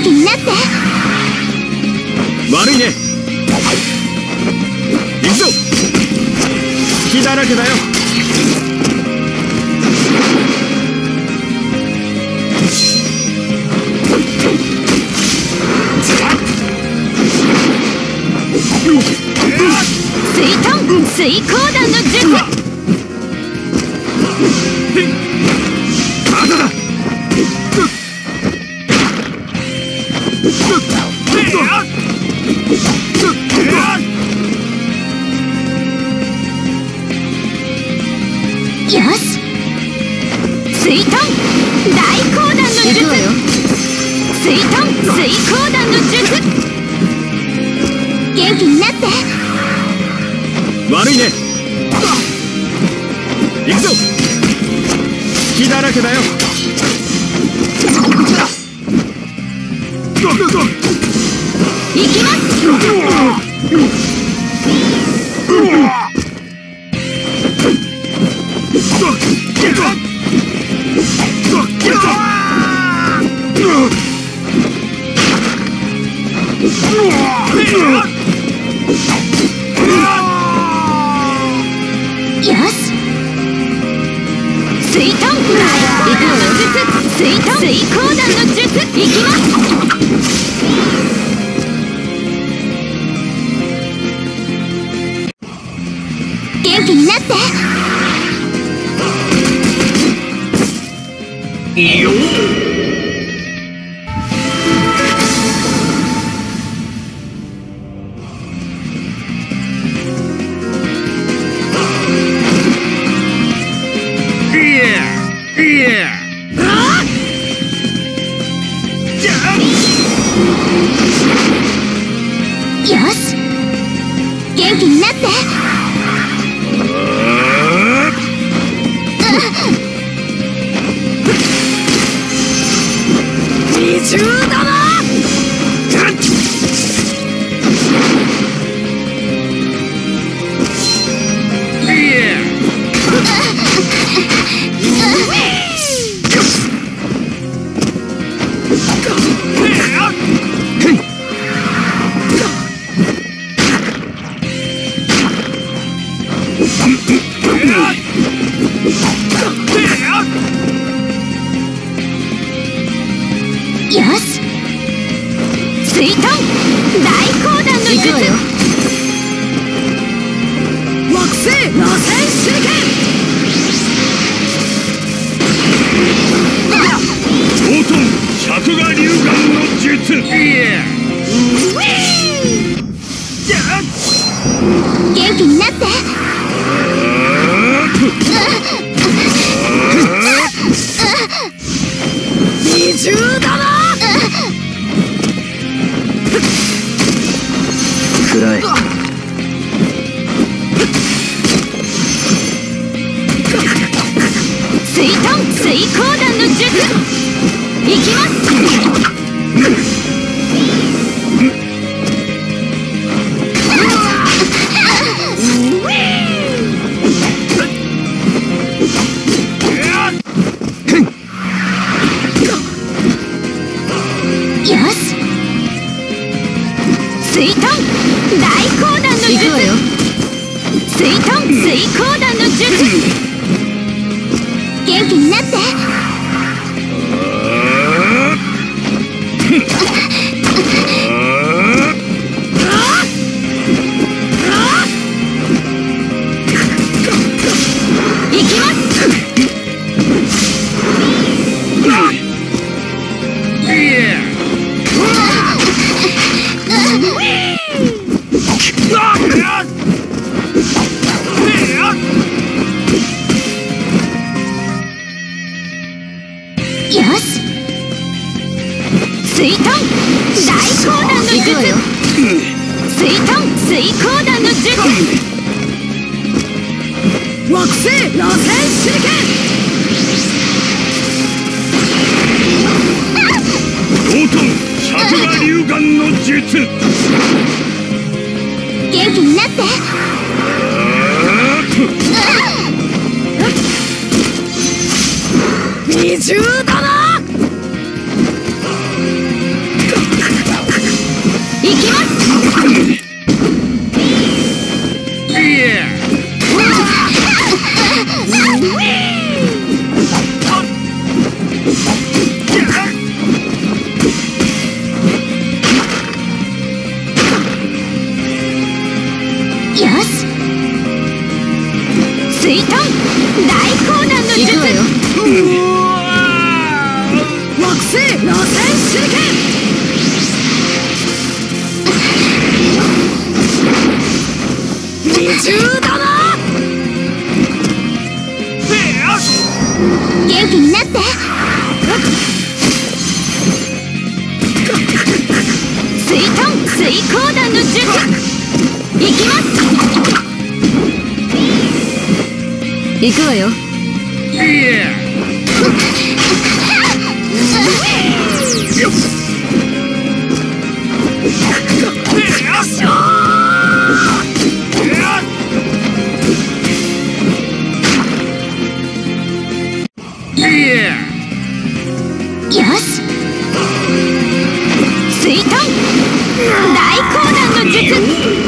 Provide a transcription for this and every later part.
気になって。 悪いね。行くぞ。隙だらけだよ。 水光弾の術。 まだだ。 よし。水遁大光弾の術。水遁水光弾の術。元気になって。 悪いね。行くぞ。隙だらけだよ。 行きます。よし。水遁水遁水光弾の術。行きます。元気になって。 いいよ。 よし。元気になって。二重玉。よし。水遁大光弾の術。惑星螺旋手裏剣。 道頓尺画流眼の術。 元気になって。二重玉。 暗い。 水遁水光弾の術。行きます。よし。水遁大光弾の術。水遁水光弾の術。元気になって。行きます。よし。水遁大光弾の術。水遁水光弾の術。惑星螺旋手裏剣。 道頓尺画流眼の術。 元気になって。二重玉。 水遁大高難の術。行くわよ。惑星螺旋手裏剣。二重だな。元気になって。水遁水高難の術。行きます。行くわよ。よし。水遁大高難の術。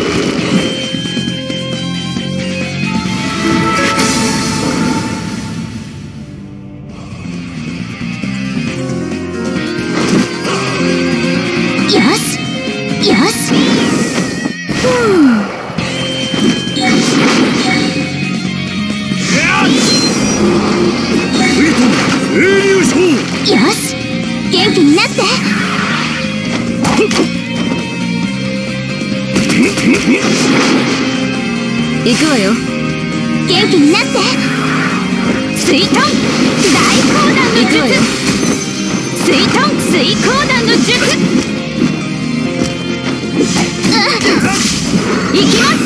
よし。よし。元気になって。行くわよ。元気になって。水遁大高難の術。水遁水高難の術。行きます。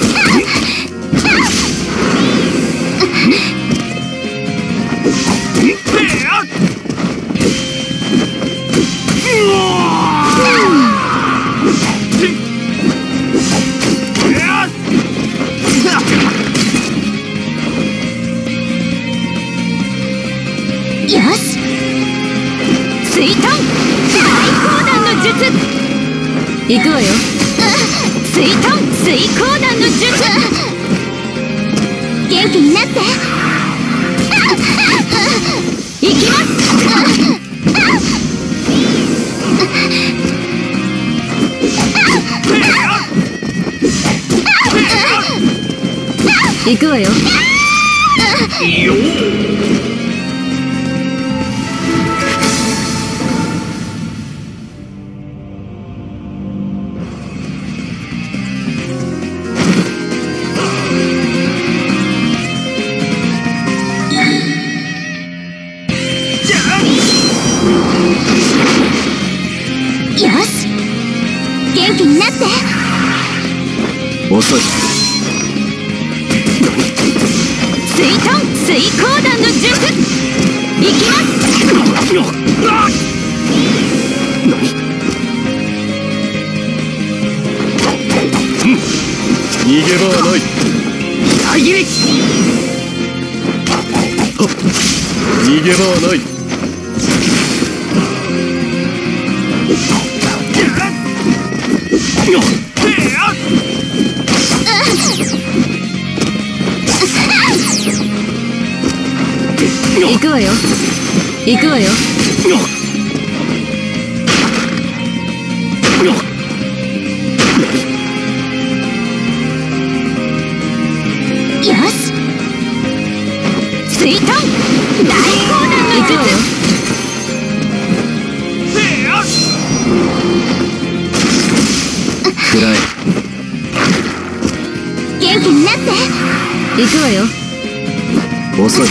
よし。水遁大高難の術。行くわよ。水遁水高難の術。元気になって。行きます。行くわよ。よし。元気になって。 遅い。 水遁水高難の術。行きます。 逃げ場はない。逃げ場はない。 行くわよ。行くわよ。よし。水遁大高難の術。 暗い。 元気になって。行くわよ。 遅い。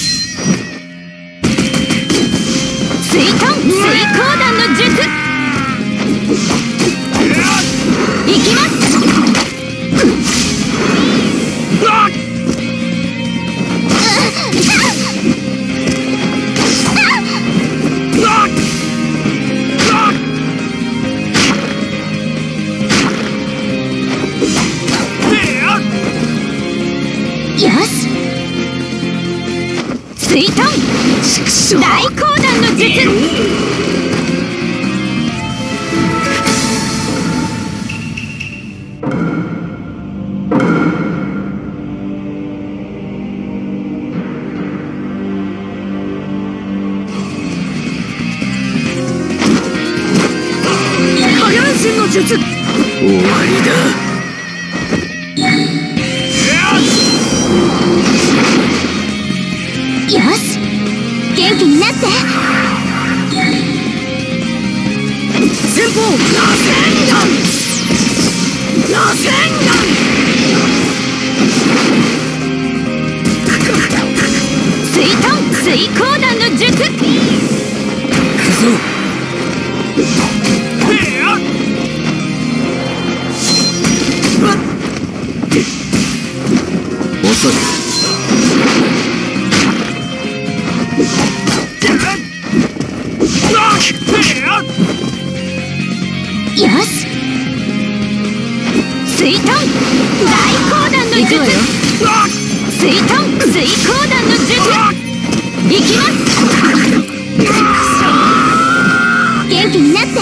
水遁水高難の術。行きます。よし。水遁大高難の術。 術。 終わりだ。 よし、元気になって。 先方螺旋丸。螺旋丸。 水遁水光弾の術。 行くぞ。遅い。 よし、水遁大光弾の術。水遁水光弾の術。行きます。元気になって。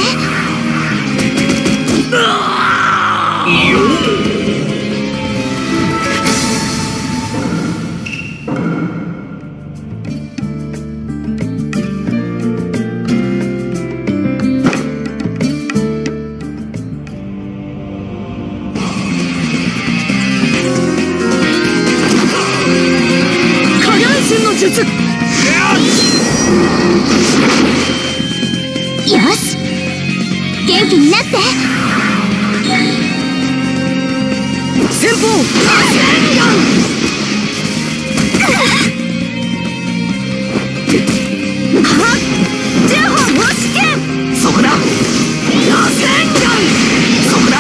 術。 よし、元気になって。 先方螺旋丸。 ジャホン押し剣。 そこだ。螺旋丸。そこだ。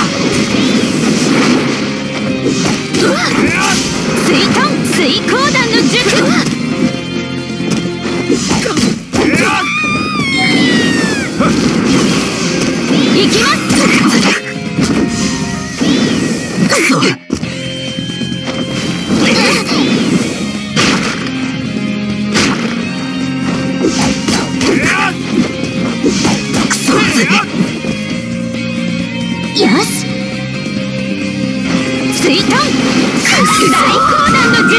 水遁水光弾の術。行きます。よし、水遁大光弾の術。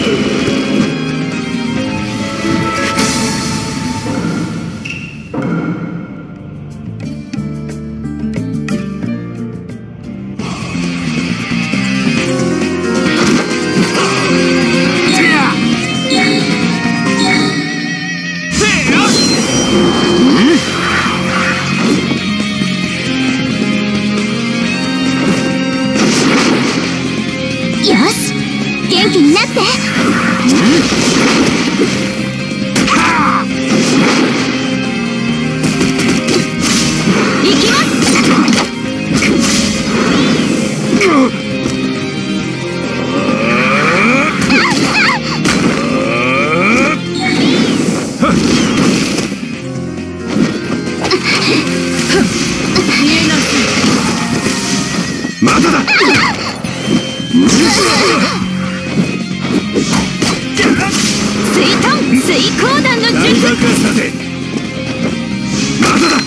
よし、元気になって。行きます。 まだだ。 水遁水光弾の術。 まだだ。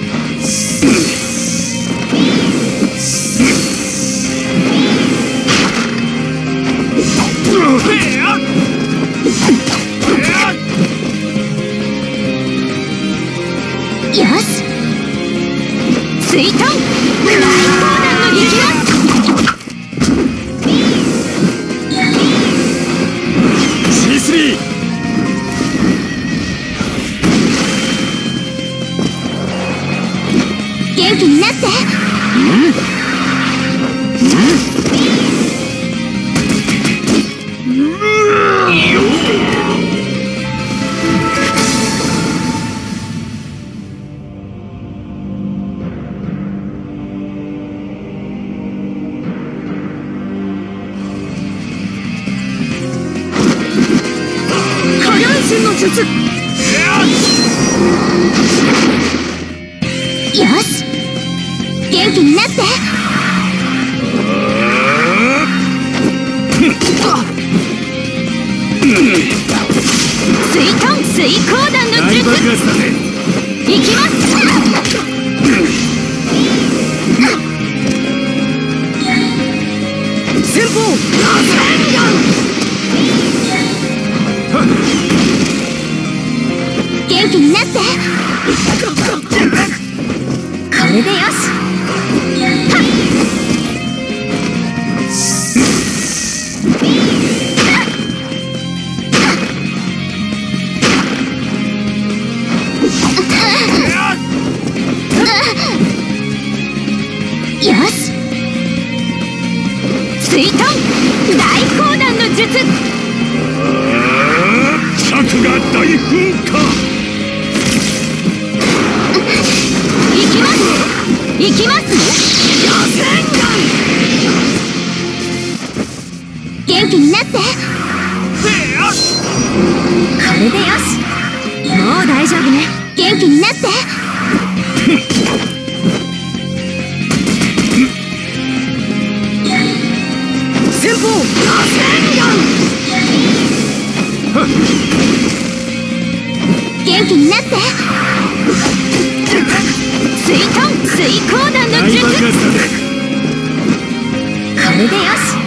よし、水遁大光弾の術。元気になって。 火眼神の術。 よし、元気になって。水遁水光弾の術。行きます。 先方螺旋丸。 元気になって。これでよし。 行きます行きます螺旋元気になってこれでよしもう大丈夫ね元気になって先方螺旋元気になって水遁水光弾の術これでよし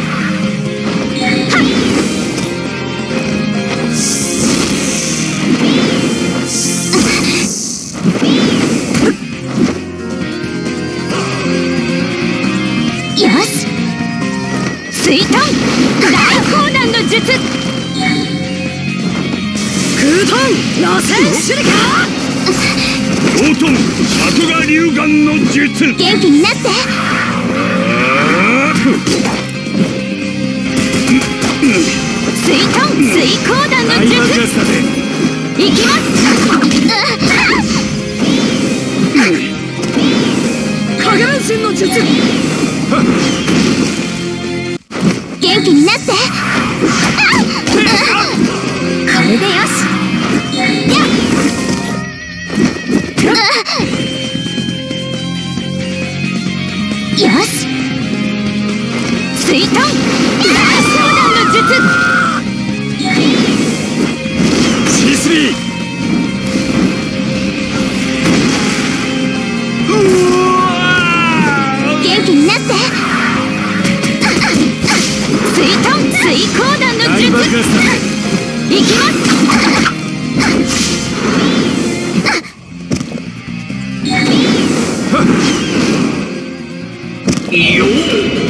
よし水遁大光弾の術空遁螺旋手裏剣ゴートン尺画流眼の術元気になって水遁水光弾の術いきます影分身の術元気になってこれでよしよし水遁大光弾の術 C3 元気になって水遁水光弾の術いきますよっ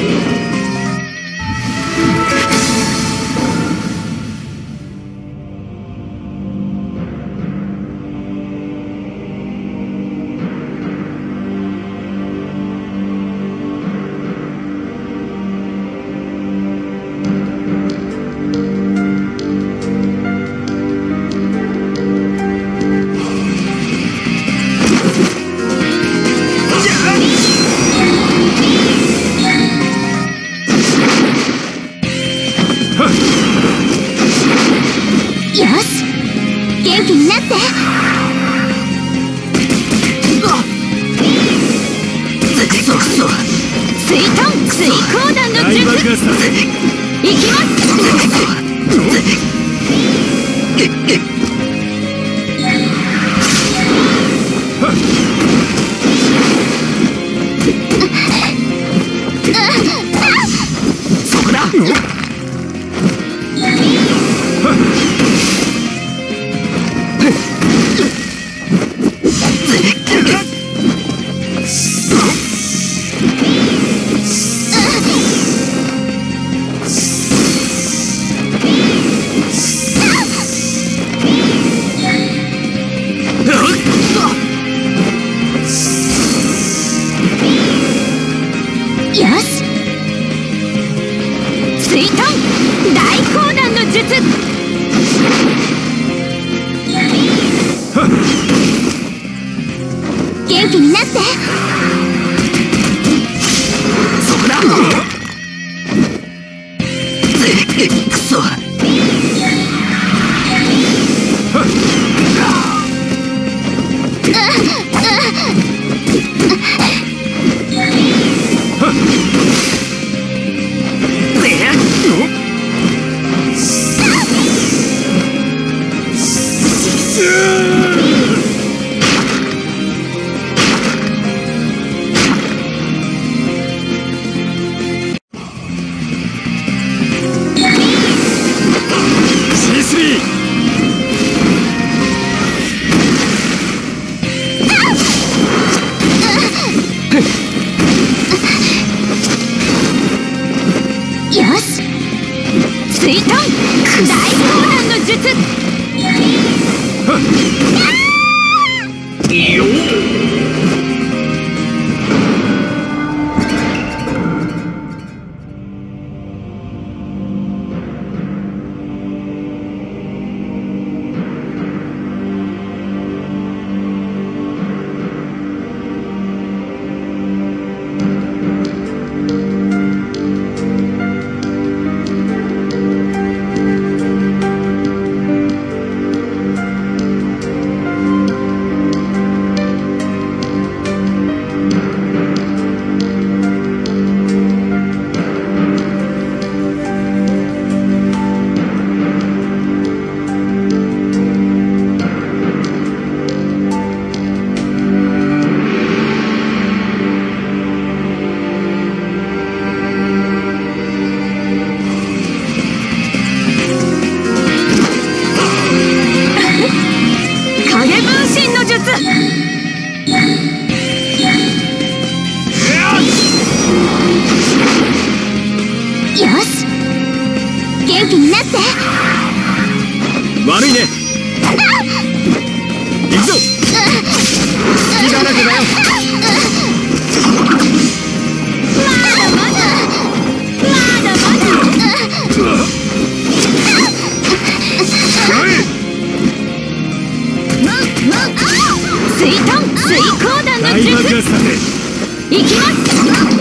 よし元気になって水遁水光弾の術いきますそこだよし水遁大光弾の術元気になってそこだくそ水遁水光弾の大爆術発させいきます